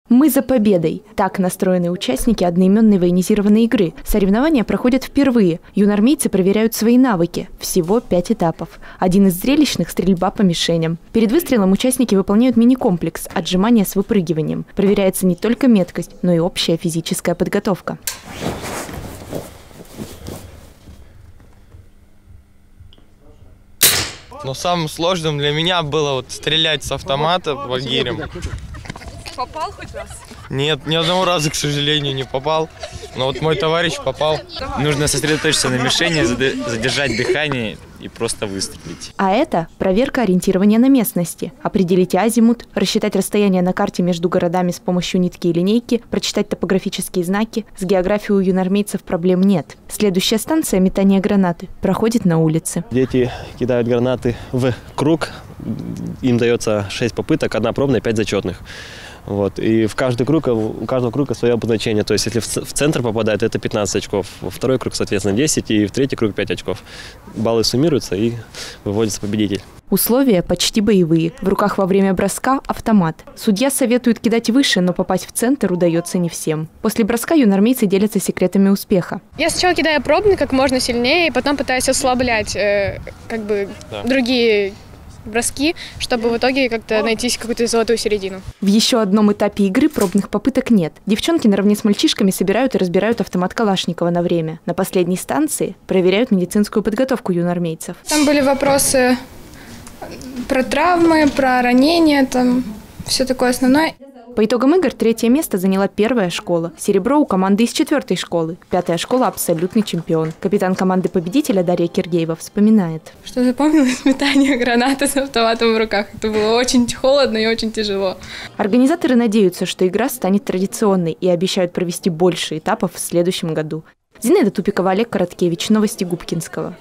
Мы за победой. Так настроены участники одноименной военизированной игры. Соревнования проходят впервые. Юнармейцы проверяют свои навыки. Всего 5 этапов. Один из зрелищных – стрельба по мишеням. Перед выстрелом участники выполняют мини-комплекс – отжимания с выпрыгиванием. Проверяется не только меткость, но и общая физическая подготовка. Но самым сложным для меня было стрелять с автомата вальгирем. Попал хоть раз? Нет, ни одного раза, к сожалению, не попал. Но вот мой товарищ попал. Нужно сосредоточиться на мишени, задержать дыхание и просто выстрелить. А это проверка ориентирования на местности. Определить азимут, рассчитать расстояние на карте между городами с помощью нитки и линейки, прочитать топографические знаки. С географией у юнармейцев проблем нет. Следующая станция метания гранаты проходит на улице. Дети кидают гранаты в круг. Им дается 6 попыток, 1 пробная, 5 зачетных. Вот. И у каждого круга свое обозначение. То есть, если в центр попадает, это 15 очков. Во второй круг, соответственно, 10, и в третий круг 5 очков. Баллы суммируются, и выводится победитель. Условия почти боевые. В руках во время броска автомат. Судья советует кидать выше, но попасть в центр удается не всем. После броска юнармейцы делятся секретами успеха. Я сначала кидаю пробный как можно сильнее, и потом пытаюсь ослаблять другие броски, чтобы в итоге как-то найти какую-то золотую середину. В еще одном этапе игры пробных попыток нет. Девчонки наравне с мальчишками собирают и разбирают автомат Калашникова на время. На последней станции проверяют медицинскую подготовку юнармейцев. Там были вопросы про травмы, про ранения, там все такое основное. По итогам игр 3-е место заняла 1-я школа. Серебро у команды из 4-й школы. 5-я школа – абсолютный чемпион. Капитан команды победителя Дарья Киргеева вспоминает. Что запомнилось? Метание гранаты с автоматом в руках. Это было очень холодно и очень тяжело. Организаторы надеются, что игра станет традиционной и обещают провести больше этапов в следующем году. Зинаида Тупикова, Олег Короткевич. Новости Губкинского.